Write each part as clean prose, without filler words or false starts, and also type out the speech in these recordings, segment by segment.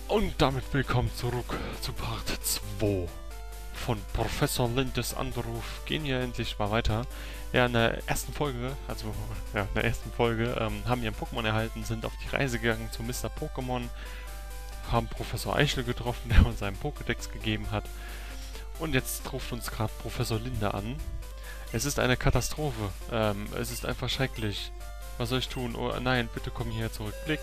Und damit willkommen zurück zu Part 2 von Professor Lindes Anruf. Gehen wir endlich mal weiter. Ja, in der ersten Folge, haben wir ein Pokémon erhalten, sind auf die Reise gegangen zu Mr. Pokémon, haben Professor Eichel getroffen, der uns einen Pokédex gegeben hat. Und jetzt ruft uns gerade Professor Linde an. Es ist eine Katastrophe. Es ist einfach schrecklich. Was soll ich tun? Oh nein, bitte komm hierher zurück. Blick.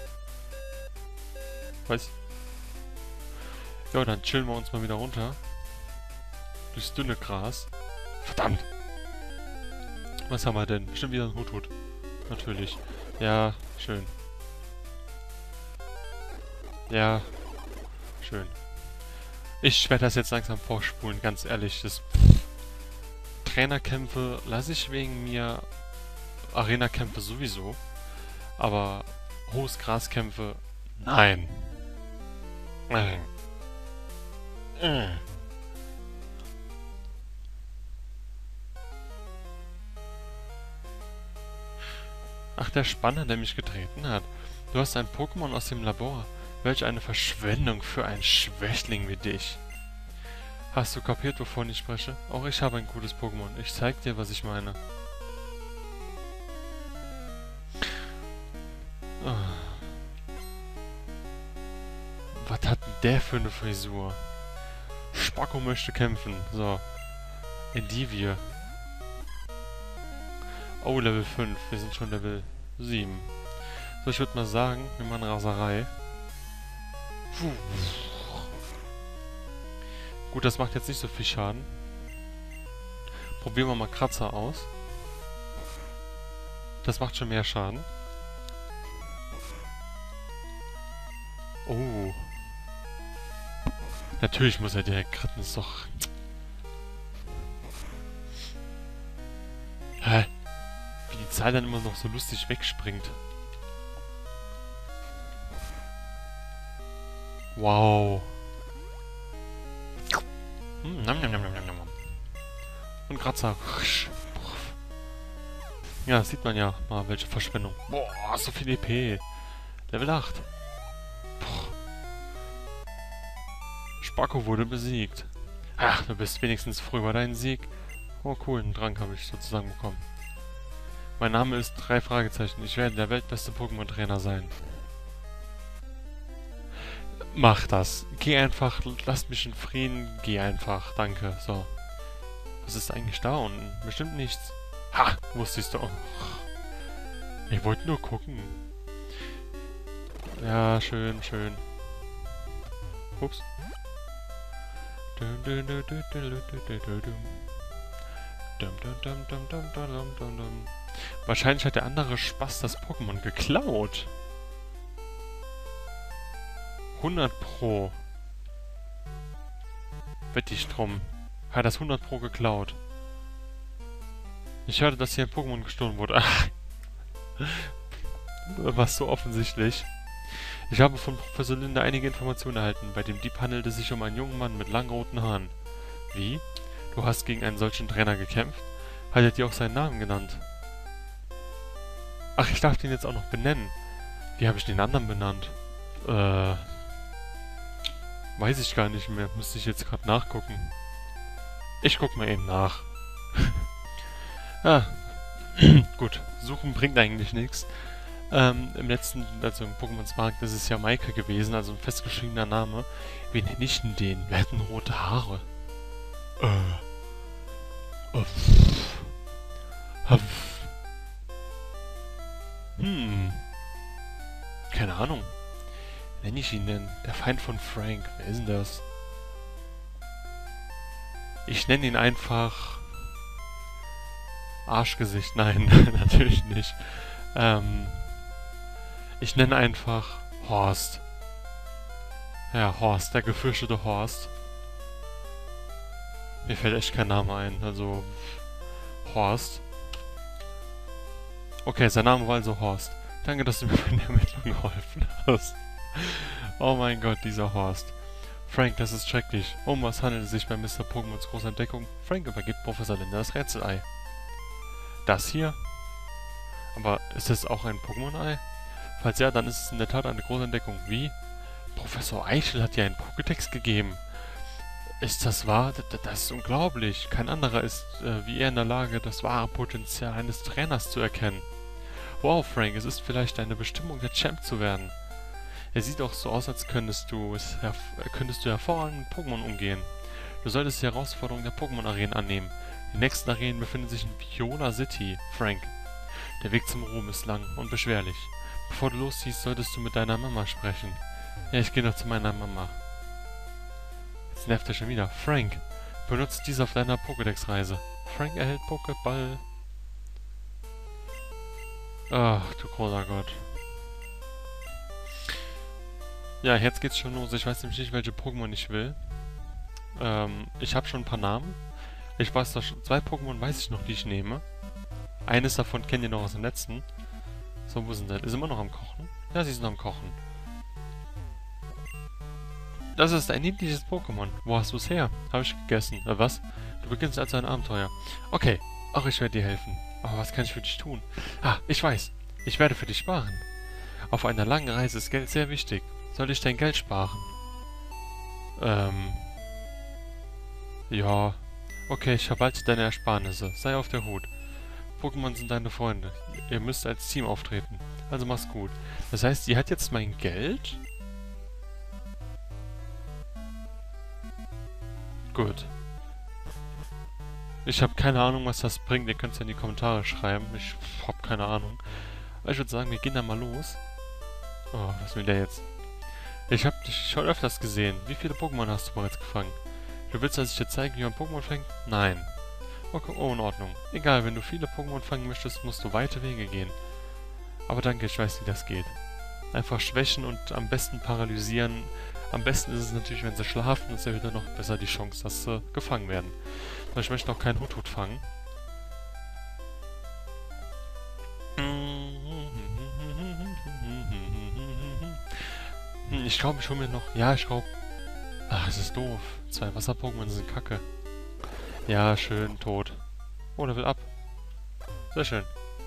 Was? Ja, dann chillen wir uns mal wieder runter. Durchs dünne Gras. Verdammt! Was haben wir denn? Bestimmt wieder ein Huthut. Natürlich. Ja, schön. Ja, schön. Ich werde das jetzt langsam vorspulen, ganz ehrlich. Das Trainerkämpfe lasse ich wegen mir. Arena-Kämpfe sowieso. Aber hohes Graskämpfe, nein. Nein. Ach, der Spanner, der mich getreten hat. Du hast ein Pokémon aus dem Labor. Welch eine Verschwendung für einen Schwächling wie dich. Hast du kapiert, wovon ich spreche? Auch ich habe ein gutes Pokémon. Ich zeig dir, was ich meine. Oh. Was hat denn der für eine Frisur? Spacko möchte kämpfen. So. Endivir. Oh, Level 5. Wir sind schon Level 7. So, ich würde mal sagen, wir machen Raserei. Puh. Gut, das macht jetzt nicht so viel Schaden. Probieren wir mal Kratzer aus. Das macht schon mehr Schaden. Oh. Natürlich muss er direkt kritten, ist doch... Hä? Wie die Zahl dann immer noch so lustig wegspringt. Wow. Nam, nam, nam, nam, nam, nam. Und Kratzer. Ja, sieht man ja mal, welche Verschwendung. Boah, so viel EP. Level 8. Spacko wurde besiegt. Ach, du bist wenigstens froh über deinen Sieg. Oh cool, einen Trank habe ich sozusagen bekommen. Mein Name ist 3 Fragezeichen. Ich werde der weltbeste Pokémon-Trainer sein. Mach das. Geh einfach. Lass mich in Frieden. Geh einfach. Danke. So. Was ist eigentlich da unten? Bestimmt nichts. Ha! Wusstest du auch. Ich wollte nur gucken. Ja, schön, schön. Ups. Wahrscheinlich hat der andere Spaß das Pokémon geklaut. 100 Pro. Wette ich drum. Hat das 100 Pro geklaut. Ich hörte, dass hier ein Pokémon gestohlen wurde. Ach. Was so offensichtlich. Ich habe von Professor Linde einige Informationen erhalten. Bei dem Dieb handelt es sich um einen jungen Mann mit langen roten Haaren. Wie? Du hast gegen einen solchen Trainer gekämpft? Hat er dir auch seinen Namen genannt? Ach, ich darf den jetzt auch noch benennen. Wie habe ich den anderen benannt? Weiß ich gar nicht mehr. Müsste ich jetzt gerade nachgucken. Ich guck mal eben nach. Ah, gut. Suchen bringt eigentlich nichts. Im letzten, also im Pokémon Spark, das ist ja Maike gewesen, also ein festgeschriebener Name. Wie nenne ich denn den? Wer hat denn rote Haare? Keine Ahnung. Wie nenne ich ihn denn? Der Feind von Frank. Wer ist denn das? Ich nenne ihn einfach... Arschgesicht. Nein, natürlich nicht. Ich nenne einfach Horst. Ja, Horst, der gefürchtete Horst. Mir fällt echt kein Name ein, also Horst. Okay, sein Name war also Horst. Danke, dass du mir bei der Ermittlung geholfen hast. Oh mein Gott, dieser Horst. Frank, das ist schrecklich. Um was handelt es sich bei Mr. Pokémons großer Entdeckung? Frank übergibt Professor Linde das Rätselei. Das hier? Aber ist das auch ein Pokémon-Ei? Falls ja, dann ist es in der Tat eine große Entdeckung. Wie? Professor Eichel hat dir einen Pokédex gegeben. Ist das wahr? Das ist unglaublich. Kein anderer ist wie er in der Lage, das wahre Potenzial eines Trainers zu erkennen. Wow, Frank, es ist vielleicht deine Bestimmung, der Champ zu werden. Er sieht auch so aus, als könntest du hervorragend mit Pokémon umgehen. Du solltest die Herausforderung der Pokémon-Arenen annehmen. Die nächsten Arenen befinden sich in Viola City, Frank. Der Weg zum Ruhm ist lang und beschwerlich. Bevor du losziehst, solltest du mit deiner Mama sprechen. Ja, ich gehe noch zu meiner Mama. Jetzt nervt er schon wieder. Frank, benutzt dies auf deiner Pokédex-Reise. Frank erhält Pokéball. Ach, du großer Gott. Ja, jetzt geht's schon los. Ich weiß nämlich nicht, welche Pokémon ich will. Ich habe schon ein paar Namen. Ich weiß, dass 2 Pokémon weiß ich noch, die ich nehme. Eines davon kennt ihr noch aus dem letzten. So, wo sind sie? Ist immer noch am Kochen? Ja, sie ist noch am Kochen. Das ist ein niedliches Pokémon. Wo hast du es her? Habe ich gegessen. Was? Du beginnst also ein Abenteuer. Okay. Ach, ich werde dir helfen. Aber was kann ich für dich tun? Ah, ich weiß. Ich werde für dich sparen. Auf einer langen Reise ist Geld sehr wichtig. Soll ich dein Geld sparen? Ja. Okay, ich verwalte deine Ersparnisse. Sei auf der Hut. Pokémon sind deine Freunde. Ihr müsst als Team auftreten. Also mach's gut. Das heißt, sie hat jetzt mein Geld? Gut. Ich habe keine Ahnung, was das bringt. Ihr könnt es ja in die Kommentare schreiben. Ich habe keine Ahnung. Aber ich würde sagen, wir gehen da mal los. Oh, was will der jetzt? Ich habe dich schon öfters gesehen. Wie viele Pokémon hast du bereits gefangen? Du willst, dass ich dir zeige, wie man Pokémon fängt? Nein. Okay, oh, in Ordnung. Egal, wenn du viele Pokémon fangen möchtest, musst du weite Wege gehen. Aber danke, ich weiß, wie das geht. Einfach schwächen und am besten paralysieren. Am besten ist es natürlich, wenn sie schlafen, das erhöht dann noch besser die Chance, dass sie gefangen werden. Aber ich möchte noch keinen Huthut fangen. Ich glaube, ich hole mir noch... Ja, ich glaube... Ach, es ist doof. 2 Wasser-Pokémon sind kacke. Ja, schön, tot. Oh, der will ab. Sehr schön.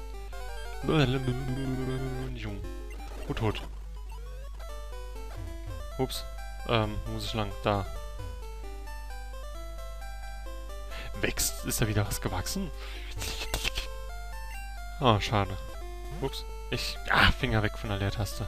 Huthut. Ups. Wo muss ich lang? Da. Wächst? Ist da wieder was gewachsen? Oh, schade. Ups. Finger weg von der Leertaste.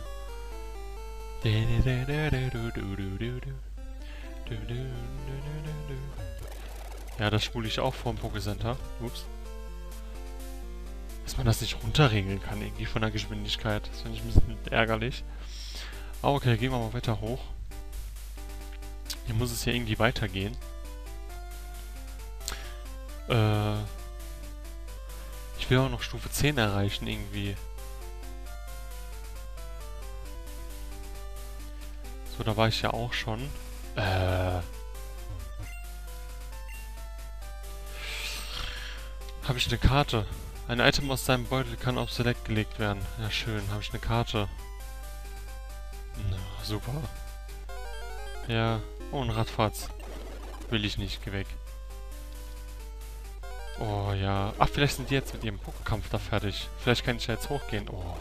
Ja, das spule ich auch vom Pokécenter. Ups. Dass man das nicht runterregeln kann, irgendwie von der Geschwindigkeit. Das finde ich ein bisschen ärgerlich. Aber okay, gehen wir mal weiter hoch. Hier muss es ja irgendwie weitergehen. Ich will auch noch Stufe 10 erreichen, irgendwie. So, da war ich ja auch schon. Habe ich eine Karte? Ein Item aus deinem Beutel kann auf Select gelegt werden. Ja, schön. Habe ich eine Karte? Na, super. Ja. Oh, ein Radfatz. Will ich nicht. Geh weg. Oh, ja. Ach, vielleicht sind die jetzt mit ihrem Pokékampf da fertig. Vielleicht kann ich ja jetzt hochgehen. Oh.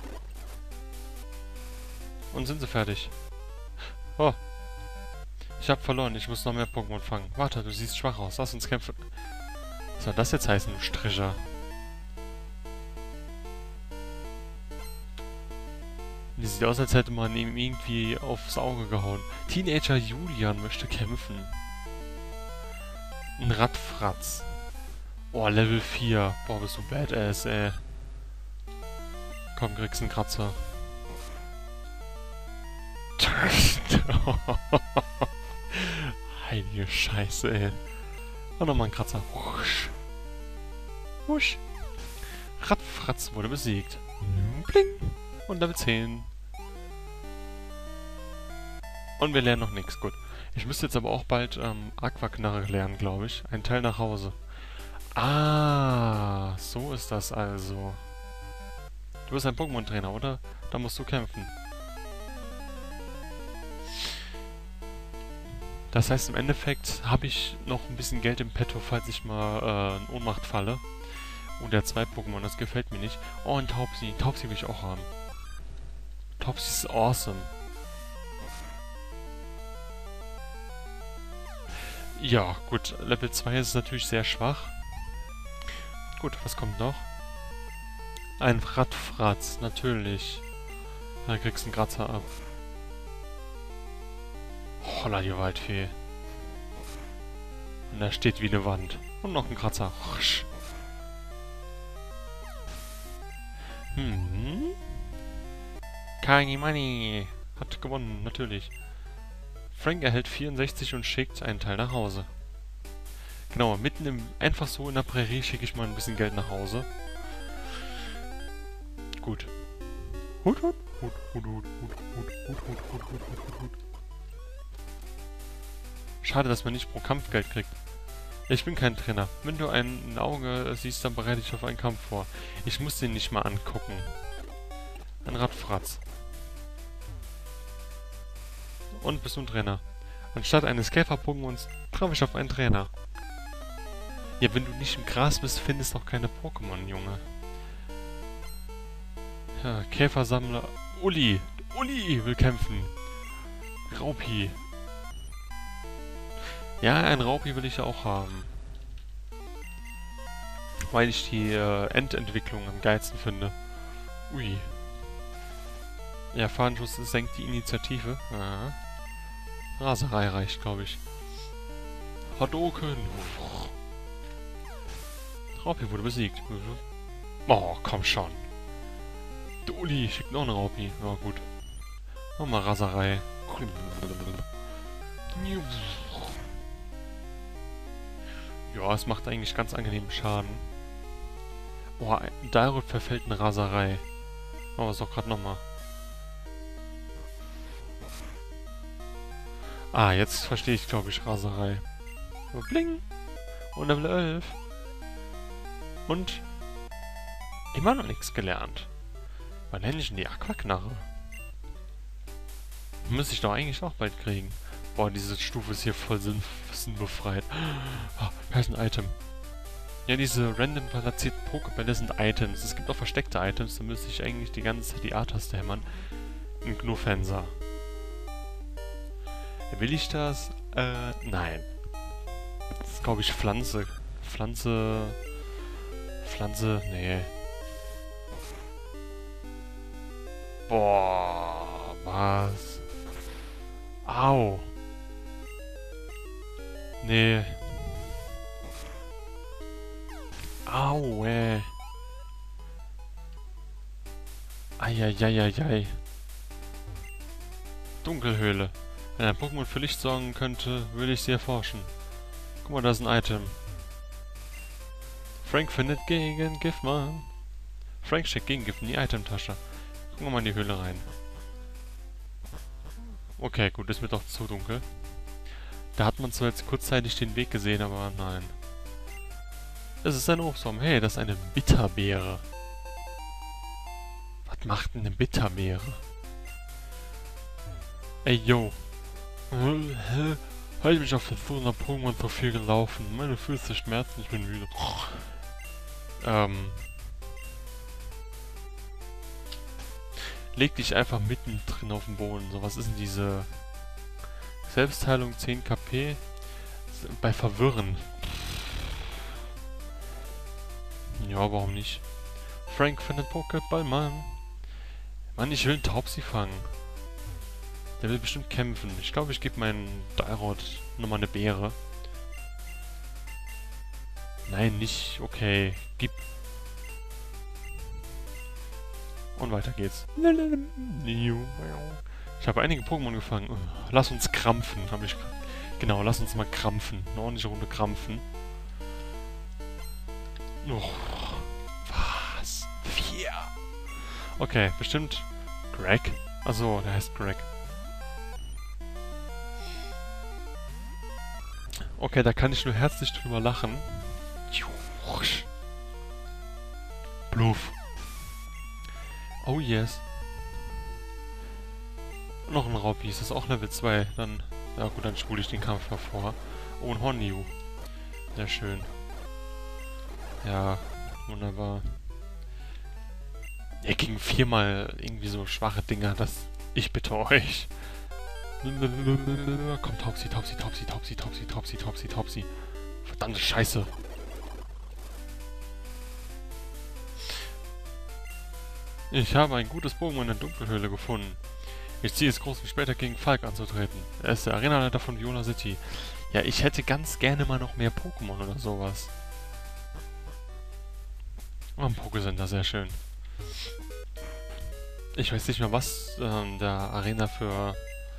Und sind sie fertig? Oh. Ich habe verloren. Ich muss noch mehr Pokémon fangen. Warte, du siehst schwach aus. Lass uns kämpfen. Was soll das jetzt heißen, du Stricher? Die sieht aus, als hätte man ihm irgendwie aufs Auge gehauen. Teenager Julian möchte kämpfen. Ein Radfratz. Oh, Level 4. Boah, bist du badass, ey. Komm, kriegst einen Kratzer. Heilige Scheiße, ey. Und nochmal ein Kratzer. Wusch. Wusch. Radfratz wurde besiegt. Bling. Und Level 10. Und wir lernen noch nichts. Gut. Ich müsste jetzt aber auch bald Aquaknarre lernen, glaube ich. Ein Teil nach Hause. Ah, so ist das also. Du bist ein Pokémon-Trainer, oder? Da musst du kämpfen. Das heißt, im Endeffekt habe ich noch ein bisschen Geld im Petto, falls ich mal in Ohnmacht falle. Und der 2 Pokémon, das gefällt mir nicht. Oh, ein Taubsi. Taubsi will ich auch haben. Taubsi ist awesome. Ja, gut. Level 2 ist natürlich sehr schwach. Gut, was kommt noch? Ein Radfratz, natürlich. Da kriegst du einen Kratzer ab. Holla, die Waldfee. Und da steht wie eine Wand. Und noch ein Kratzer. Kagi Money. Hat gewonnen, natürlich. Frank erhält 64 und schickt einen Teil nach Hause. Genau, einfach so in der Prärie schicke ich mal ein bisschen Geld nach Hause. Gut. Hut, hut, hut, hut, hut, hut, hut, hut, hut, hut, hut, hut, hut. Schade, dass man nicht pro Kampf Geld kriegt. Ich bin kein Trainer. Wenn du ein Auge siehst, dann bereite ich auf einen Kampf vor. Ich muss den nicht mal angucken. Ein Radfratz. Und bist du ein Trainer. Anstatt eines Käfer-Pokémons treffe ich auf einen Trainer. Ja, wenn du nicht im Gras bist, findest du auch keine Pokémon, Junge. Ja, Käfersammler. Uli! Uli will kämpfen. Raupi. Ja, ein Raupi will ich ja auch haben. Weil ich die Endentwicklung am geilsten finde. Ui. Ja, Fahrenschuss senkt die Initiative. Aha. Raserei reicht, glaube ich. Hadouken! Raupi wurde besiegt. Oh, komm schon. Der Uli schickt noch einen Raupi. Ja, gut. Nochmal Raserei. Ja, es macht eigentlich ganz angenehmen Schaden. Oh, Dairut verfällt eine Raserei. Oh, was doch gerade nochmal. Ah, jetzt verstehe ich, glaube ich, Raserei. So, bling! Und Level 11. Und immer noch nichts gelernt. Wann nenne ich denn die Aquaknarre? Müsste ich doch eigentlich auch bald kriegen. Boah, diese Stufe ist hier voll sinnbefreit. Ah, da ist ein Item. Ja, diese random platzierten Pokébälle sind Items. Es gibt auch versteckte Items, da müsste ich eigentlich die ganze Zeit die A-Taste hämmern. Ein Gnufenser. Will ich das? Nein. Das ist, glaube ich, Pflanze. Pflanze, nee. Boah, was? Au. Nee. Au, Eieieiei. Dunkelhöhle. Wenn ein Pokémon für Licht sorgen könnte, würde ich sie erforschen. Guck mal, da ist ein Item. Frank findet Gegengift, Mann. Frank steckt Gegengift in die Itemtasche. Gucken wir mal in die Höhle rein. Okay, gut, ist mir doch zu dunkel. Da hat man zwar jetzt kurzzeitig den Weg gesehen, aber nein. Es ist ein Obstbaum. Hey, das ist eine Bitterbeere. Was macht denn eine Bitterbeere? Ey, yo. Habe ich mich auf der Suche nach Pokémon so viel gelaufen. Meine Füße schmerzen, ich bin müde. Leg dich einfach mittendrin auf den Boden. So, was ist denn diese Selbstheilung 10 KP? Bei Verwirren. Ja, warum nicht? Frank findet Pokéball, Mann. Mann, ich will einen Taubsi fangen. Der will bestimmt kämpfen. Ich glaube, ich gebe meinen Dairot nochmal eine Beere. Nein, nicht. Okay. Gib. Und weiter geht's. Ich habe einige Pokémon gefangen. Lass uns krampfen, habe ich... Genau, lass uns mal krampfen. Eine ordentliche Runde krampfen. Oh, was? 4. Okay, bestimmt Greg. Achso, der heißt Greg. Okay, da kann ich nur herzlich drüber lachen. Bluff. Oh yes. Noch ein Raupi, ist das auch Level 2? Dann, ja gut, dann spule ich den Kampf hervor. Oh, ein Horniu. Sehr schön. Ja, wunderbar. Ja, gegen 4-mal irgendwie so schwache Dinger, das... Ich bitte euch. Komm, Taubsi, Taubsi, Taubsi, Taubsi, Taubsi, Taubsi, Taubsi, Taubsi. Verdammte Scheiße. Ich habe ein gutes Pokémon in der Dunkelhöhle gefunden. Ich ziehe es groß, um später gegen Falk anzutreten. Er ist der Arenaleiter von Viola City. Ja, ich hätte ganz gerne mal noch mehr Pokémon oder sowas. Oh, ein Pokécenter, sehr schön. Ich weiß nicht mehr, was der Arena für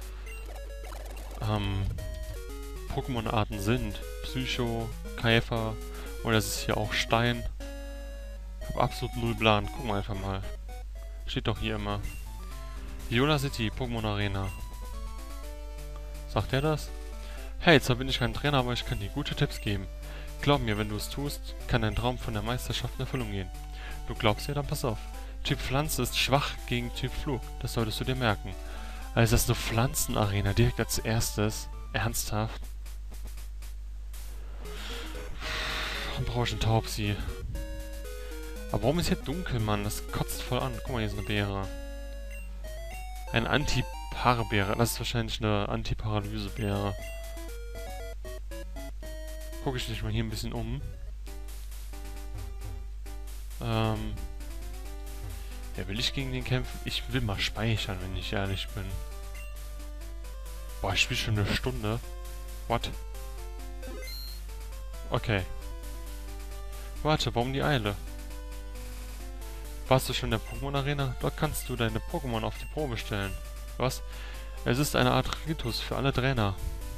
Pokémon-Arten sind. Psycho, Käfer oder ist es hier auch Stein? Ich habe absolut null Plan. Gucken wir einfach mal. Steht doch hier immer. Viola City, Pokémon Arena. Sagt er das? Hey, zwar bin ich kein Trainer, aber ich kann dir gute Tipps geben. Glaub mir, wenn du es tust, kann dein Traum von der Meisterschaft in Erfüllung gehen. Du glaubst mir, dann pass auf. Typ Pflanze ist schwach gegen Typ Flug. Das solltest du dir merken. Also das ist eine Pflanzenarena direkt als erstes. Ernsthaft? Dann brauche ich einen Taubsi. Aber warum ist hier dunkel, Mann? Das kotzt voll an. Guck mal, hier ist eine Beere. Ein Antiparbeere. Das ist wahrscheinlich eine Antiparalysebeere. Gucke ich mich mal hier ein bisschen um. Ja, will ich gegen den kämpfen? Ich will mal speichern, wenn ich ehrlich bin. Boah, ich spiele schon eine Stunde. What? Okay. Warte, warum die Eile? Warst du schon in der Pokémon-Arena? Dort kannst du deine Pokémon auf die Probe stellen. Was? Es ist eine Art Ritus für alle Trainer.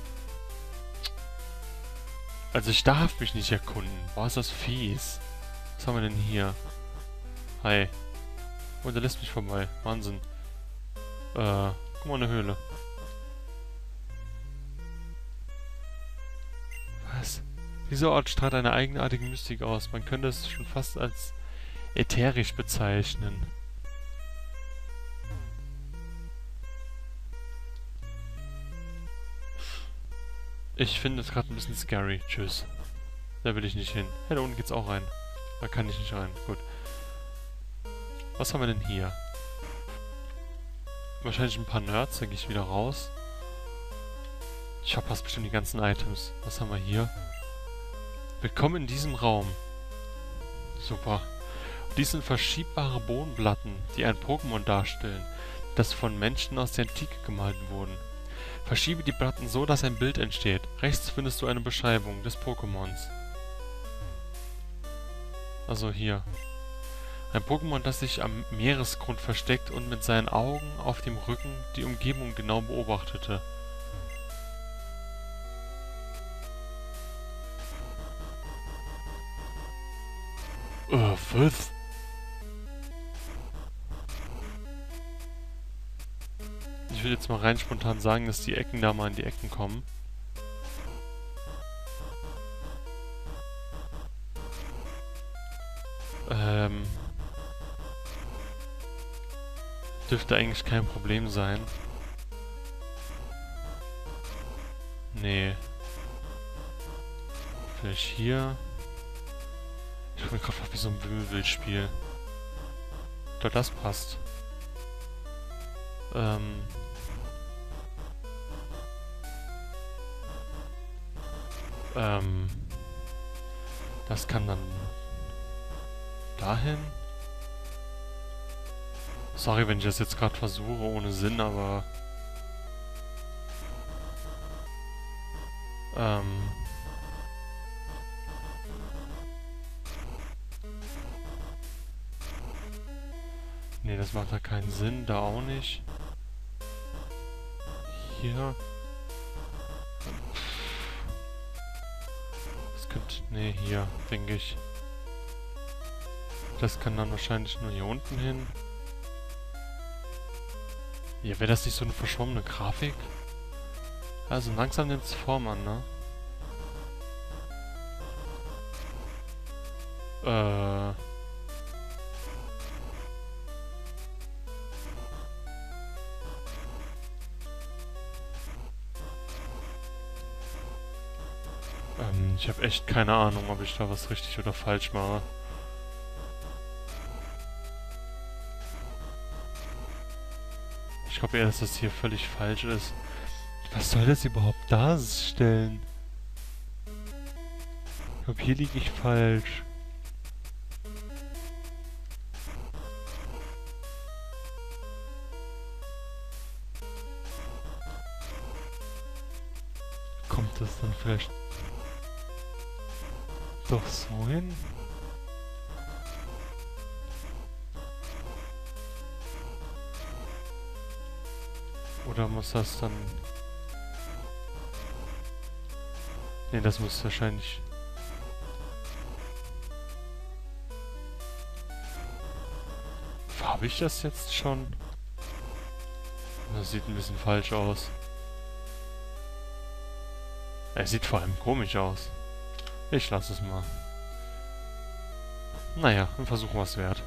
Also ich darf mich nicht erkunden. Boah, ist das fies. Was haben wir denn hier? Hi. Oh, der lässt mich vorbei. Wahnsinn. Guck mal, eine Höhle. Was? Dieser Ort strahlt eine eigenartige Mystik aus. Man könnte es schon fast als ätherisch bezeichnen. Ich finde es gerade ein bisschen scary. Tschüss. Da will ich nicht hin. Hey, da unten geht's auch rein. Da kann ich nicht rein. Gut. Was haben wir denn hier? Wahrscheinlich ein paar Nerds. Da gehe ich wieder raus. Ich verpasse bestimmt die ganzen Items. Was haben wir hier? Willkommen in diesem Raum. Super. Dies sind verschiebbare Bodenplatten, die ein Pokémon darstellen, das von Menschen aus der Antike gemalt wurden. Verschiebe die Platten so, dass ein Bild entsteht. Rechts findest du eine Beschreibung des Pokémons. Also hier. Ein Pokémon, das sich am Meeresgrund versteckt und mit seinen Augen auf dem Rücken die Umgebung genau beobachtete. Was? Ich will jetzt mal rein spontan sagen, dass die Ecken da mal in die Ecken kommen. Dürfte eigentlich kein Problem sein. Nee. Vielleicht hier. Ich bin gerade wie so ein Wimmelbildspiel. Doch, das passt. Das kann dann dahin. Sorry, wenn ich das jetzt gerade versuche, ohne Sinn, aber nee, das macht ja keinen Sinn, da auch nicht. Hier. Das könnte, nee, hier, denke ich. Das kann dann wahrscheinlich nur hier unten hin. Ja, wäre das nicht so eine verschwommene Grafik? Also langsam nimmt es Form an, ne? Ich habe echt keine Ahnung, ob ich da was richtig oder falsch mache. Ich glaube eher, dass das hier völlig falsch ist. Was soll das überhaupt darstellen? Ich glaube, hier liege ich falsch. Kommt das dann vielleicht doch so hin? Oder muss das dann... Ne, das muss wahrscheinlich... Habe ich das jetzt schon? Das sieht ein bisschen falsch aus. Er sieht vor allem komisch aus. Ich lasse es mal. Naja, ein Versuch was wert.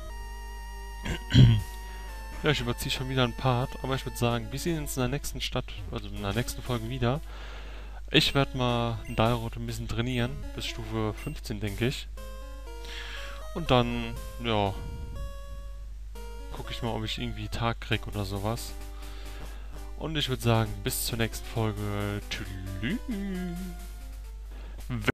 Ja, ich überziehe schon wieder einen Part, aber ich würde sagen, wir sehen uns in der nächsten also in der nächsten Folge wieder. Ich werde mal ein Dialrot ein bisschen trainieren, bis Stufe 15, denke ich. Und dann, ja, gucke ich mal, ob ich irgendwie Tag krieg oder sowas. Und ich würde sagen, bis zur nächsten Folge. Tschüss.